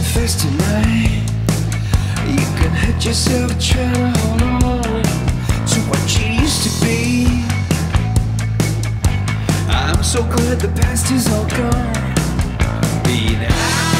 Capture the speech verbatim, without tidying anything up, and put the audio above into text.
confess tonight. You can hurt yourself trying to hold on to what you used to be. I'm so glad the past is all gone. Being out